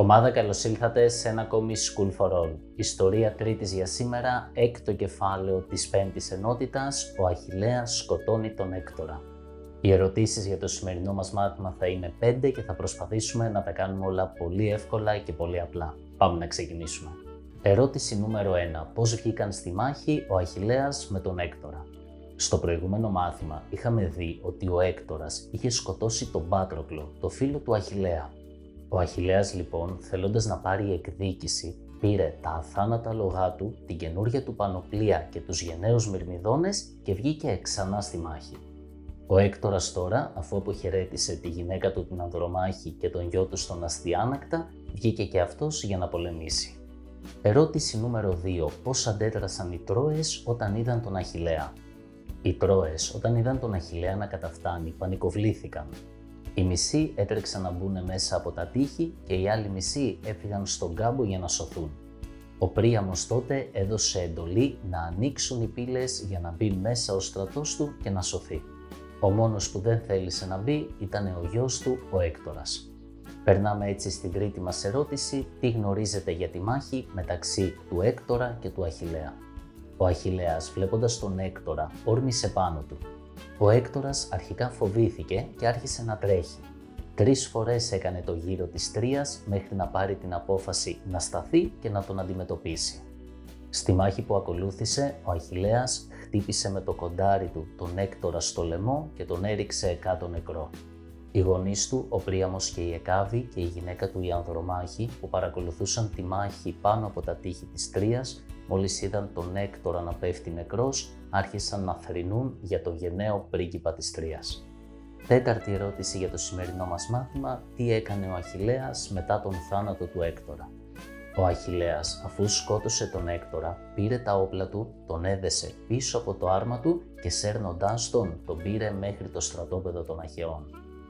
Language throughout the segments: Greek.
Ομάδα, καλώς ήλθατε σε ένα ακόμη School for All. Ιστορία τρίτης για σήμερα, έκτο κεφάλαιο της πέμπτης ενότητας, ο Αχιλλέας σκοτώνει τον Έκτορα. Οι ερωτήσεις για το σημερινό μας μάθημα θα είναι 5 και θα προσπαθήσουμε να τα κάνουμε όλα πολύ εύκολα και πολύ απλά. Πάμε να ξεκινήσουμε. Ερώτηση νούμερο 1. Πώς βγήκαν στη μάχη ο Αχιλλέας με τον Έκτορα? Στο προηγούμενο μάθημα είχαμε δει ότι ο Έκτορας είχε σκοτώσει τον Πάτροκλο, το φίλο του Αχιλλέα. Ο Αχιλλέας λοιπόν, θέλοντας να πάρει εκδίκηση, πήρε τα αθάνατα λογά του, την καινούρια του πανοπλία και τους γενναίους μυρμηδόνες και βγήκε ξανά στη μάχη. Ο Έκτορας τώρα, αφού αποχαιρέτησε τη γυναίκα του την Ανδρομάχη και τον γιο του στον Αστιάνακτα, βγήκε και αυτός για να πολεμήσει. Ερώτηση νούμερο 2. Πώς αντέδρασαν οι Τρόες όταν είδαν τον Αχιλλέα? Οι Τρόες όταν είδαν τον Αχιλλέα να καταφτάνει πανικοβλήθηκαν. Οι μισοί έτρεξαν να μπουν μέσα από τα τείχη και οι άλλοι μισοί έφυγαν στον κάμπο για να σωθούν. Ο Príamos τότε έδωσε εντολή να ανοίξουν οι πύλες για να μπει μέσα ο στρατός του και να σωθεί. Ο μόνος που δεν θέλησε να μπει ήταν ο γιος του, ο Έκτορας. Περνάμε έτσι στην τρίτη μας ερώτηση: τι γνωρίζετε για τη μάχη μεταξύ του Έκτορα και του Αχιλλέα? Ο Αχιλλέας, βλέποντας τον Έκτορα, όρμησε πάνω του. Ο Έκτορας αρχικά φοβήθηκε και άρχισε να τρέχει. 3 φορές έκανε το γύρο της Τρίας μέχρι να πάρει την απόφαση να σταθεί και να τον αντιμετωπίσει. Στη μάχη που ακολούθησε, ο Αχιλλέας χτύπησε με το κοντάρι του τον Έκτορα στο λαιμό και τον έριξε κάτω νεκρό. Οι γονείς του, ο Príamos και η Εκάβη και η γυναίκα του η Ανδρομάχη, που παρακολουθούσαν τη μάχη πάνω από τα τείχη της Τρίας, μόλις είδαν τον Έκτορα να πέφτει νεκρός, άρχισαν να θρηνούν για τον γενναίο πρίγκιπα της Τρίας. Τέταρτη ερώτηση για το σημερινό μας μάθημα: τι έκανε ο Αχιλλέας μετά τον θάνατο του Έκτορα? Ο Αχιλλέας, αφού σκότωσε τον Έκτορα, πήρε τα όπλα του, τον έδεσε πίσω από το άρμα του και σέρνοντάς τον πήρε μέχρι το στρατόπεδο των Αχαιών.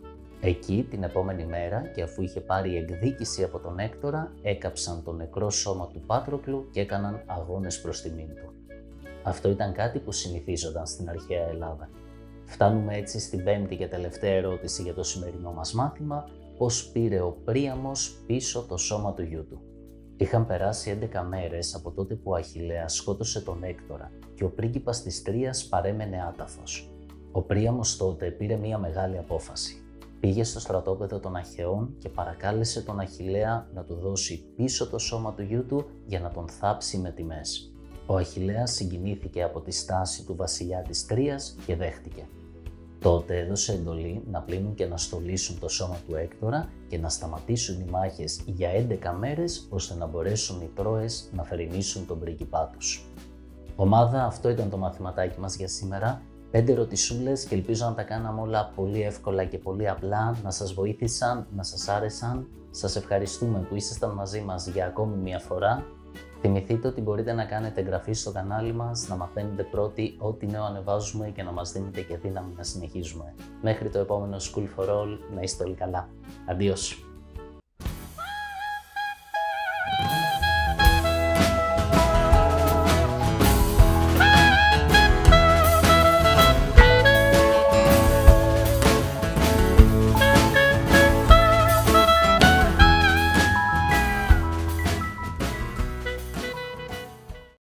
Εκεί την επόμενη μέρα, και αφού είχε πάρει εκδίκηση από τον Έκτορα, έκαψαν το νεκρό σώμα του Πάτροκλου και έκαναν αγώνες προς τιμήν του. Αυτό ήταν κάτι που συνηθίζονταν στην αρχαία Ελλάδα. Φτάνουμε έτσι στην πέμπτη και τελευταία ερώτηση για το σημερινό μας μάθημα: πώς πήρε ο Príamos πίσω το σώμα του γιού του? Είχαν περάσει 11 μέρες από τότε που ο Αχιλλέας σκότωσε τον Έκτορα και ο πρίγκιπας της Τρίας παρέμενε άταφος. Ο Príamos τότε πήρε μια μεγάλη απόφαση. Πήγε στο στρατόπεδο των Αχαιών και παρακάλεσε τον Αχιλλέα να του δώσει πίσω το σώμα του γιού του για να τον θάψει με τιμές. Ο Αχιλλέας συγκινήθηκε από τη στάση του βασιλιά της Τρίας και δέχτηκε. Τότε έδωσε εντολή να πλύνουν και να στολίσουν το σώμα του Έκτορα και να σταματήσουν οι μάχες για 11 μέρες ώστε να μπορέσουν οι Τρόες να θρηνήσουν τον πρίγκιπά τους. Ομάδα, αυτό ήταν το μαθηματάκι μας για σήμερα. 5 ερωτησούλες και ελπίζω να τα κάναμε όλα πολύ εύκολα και πολύ απλά, να σας βοήθησαν, να σας άρεσαν. Σας ευχαριστούμε που ήσασταν μαζί μας για ακόμη μια φορά. Θυμηθείτε ότι μπορείτε να κάνετε εγγραφή στο κανάλι μας, να μαθαίνετε πρώτοι ό,τι νέο ανεβάζουμε και να μας δίνετε και δύναμη να συνεχίζουμε. Μέχρι το επόμενο School for All, να είστε όλοι καλά. Αντίος!